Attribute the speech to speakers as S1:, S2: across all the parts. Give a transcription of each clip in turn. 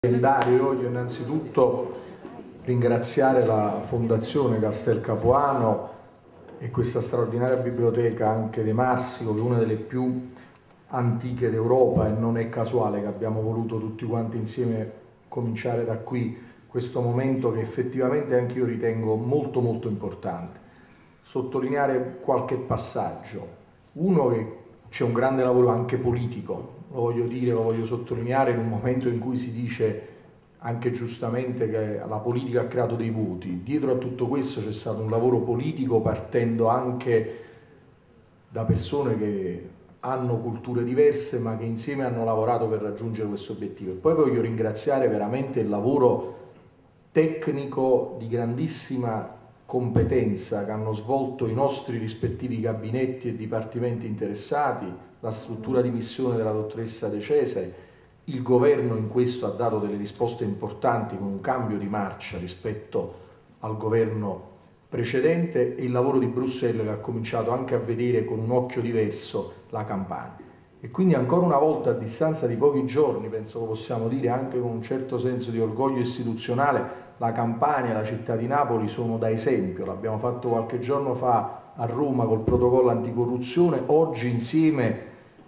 S1: Voglio innanzitutto ringraziare la Fondazione Castel Capuano e questa straordinaria biblioteca anche De Marsico, che è una delle più antiche d'Europa, e non è casuale che abbiamo voluto tutti quanti insieme cominciare da qui questo momento che effettivamente anche io ritengo molto importante. Sottolineare qualche passaggio. Uno, che c'è un grande lavoro anche politico, lo voglio dire, lo voglio sottolineare in un momento in cui si dice anche giustamente che la politica ha creato dei voti. Dietro a tutto questo c'è stato un lavoro politico partendo anche da persone che hanno culture diverse ma che insieme hanno lavorato per raggiungere questo obiettivo. E poi voglio ringraziare veramente il lavoro tecnico di grandissima competenza che hanno svolto i nostri rispettivi gabinetti e dipartimenti interessati, la struttura di missione della dottoressa De Cesare. Il governo in questo ha dato delle risposte importanti con un cambio di marcia rispetto al governo precedente, e il lavoro di Bruxelles, che ha cominciato anche a vedere con un occhio diverso la Campania. E quindi ancora una volta, a distanza di pochi giorni, penso lo possiamo dire anche con un certo senso di orgoglio istituzionale, la Campania e la città di Napoli sono da esempio. L'abbiamo fatto qualche giorno fa a Roma col protocollo anticorruzione, oggi insieme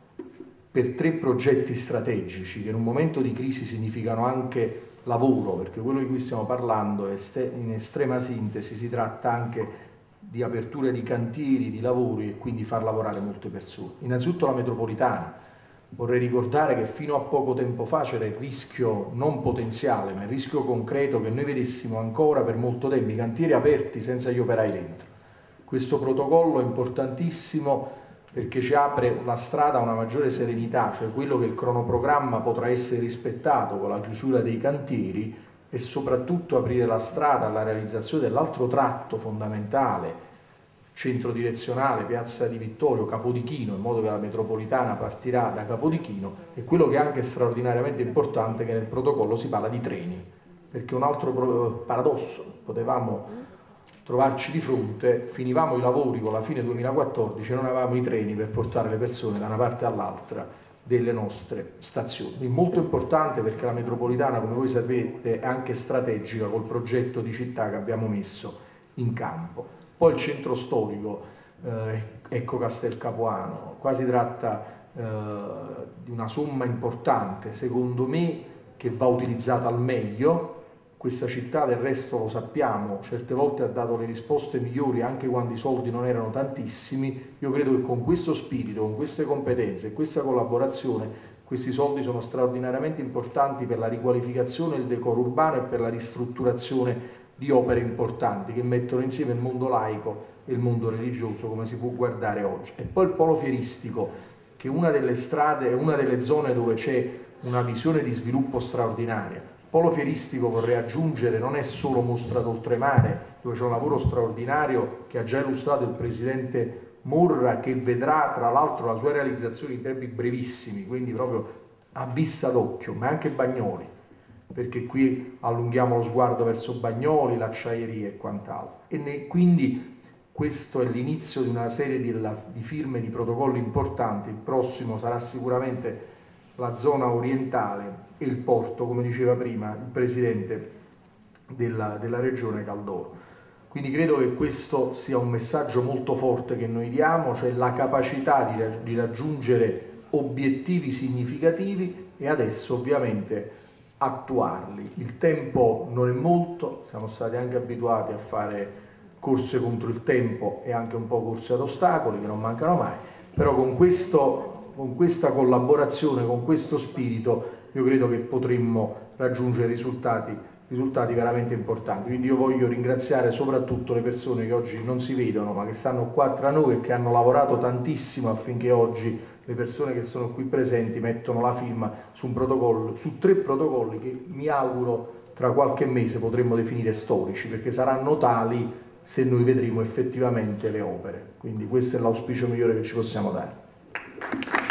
S1: per 3 progetti strategici che in un momento di crisi significano anche lavoro, perché quello di cui stiamo parlando è, in estrema sintesi, si tratta anche di aperture di cantieri, di lavori, e quindi far lavorare molte persone. Innanzitutto la metropolitana. Vorrei ricordare che fino a poco tempo fa c'era il rischio non potenziale, ma il rischio concreto che noi vedessimo ancora per molto tempo i cantieri aperti senza gli operai dentro. Questo protocollo è importantissimo perché ci apre la strada a una maggiore serenità, cioè quello che il cronoprogramma potrà essere rispettato con la chiusura dei cantieri, e soprattutto aprire la strada alla realizzazione dell'altro tratto fondamentale, centro direzionale, Piazza di Vittorio, Capodichino, in modo che la metropolitana partirà da Capodichino. E quello che è anche straordinariamente importante è che nel protocollo si parla di treni, perché un altro paradosso potevamo trovarci di fronte: finivamo i lavori con la fine 2014 e non avevamo i treni per portare le persone da una parte all'altra delle nostre stazioni. È molto importante perché la metropolitana, come voi sapete, è anche strategica col progetto di città che abbiamo messo in campo. Poi il centro storico, ecco Castel Capuano, qua si tratta di una somma importante, secondo me, che va utilizzata al meglio. Questa città, del resto lo sappiamo, certe volte ha dato le risposte migliori anche quando i soldi non erano tantissimi. Io credo che con questo spirito, con queste competenze e questa collaborazione, questi soldi sono straordinariamente importanti per la riqualificazione del decoro urbano e per la ristrutturazione di opere importanti che mettono insieme il mondo laico e il mondo religioso, come si può guardare oggi. E poi il polo fieristico, che è una delle strade, è una delle zone dove c'è una visione di sviluppo straordinaria. Polo fieristico, vorrei aggiungere, non è solo Mostra d'Oltremare, dove c'è un lavoro straordinario che ha già illustrato il presidente Morra, che vedrà tra l'altro la sua realizzazione in tempi brevissimi, quindi proprio a vista d'occhio, ma anche Bagnoli, perché qui allunghiamo lo sguardo verso Bagnoli, l'acciaieria e quant'altro. E quindi questo è l'inizio di una serie di firme di protocolli importanti. Il prossimo sarà sicuramente la zona orientale e il porto, come diceva prima il presidente della regione Caldoro. Quindi credo che questo sia un messaggio molto forte che noi diamo, cioè la capacità di raggiungere obiettivi significativi, e adesso ovviamente attuarli. Il tempo non è molto, siamo stati anche abituati a fare corse contro il tempo e anche un po' corse ad ostacoli che non mancano mai, però con questa collaborazione, con questo spirito, io credo che potremmo raggiungere risultati veramente importanti. Quindi io voglio ringraziare soprattutto le persone che oggi non si vedono ma che stanno qua tra noi e che hanno lavorato tantissimo affinché oggi le persone che sono qui presenti mettano la firma su un protocollo, su 3 protocolli che mi auguro tra qualche mese potremmo definire storici, perché saranno tali se noi vedremo effettivamente le opere. Quindi questo è l'auspicio migliore che ci possiamo dare.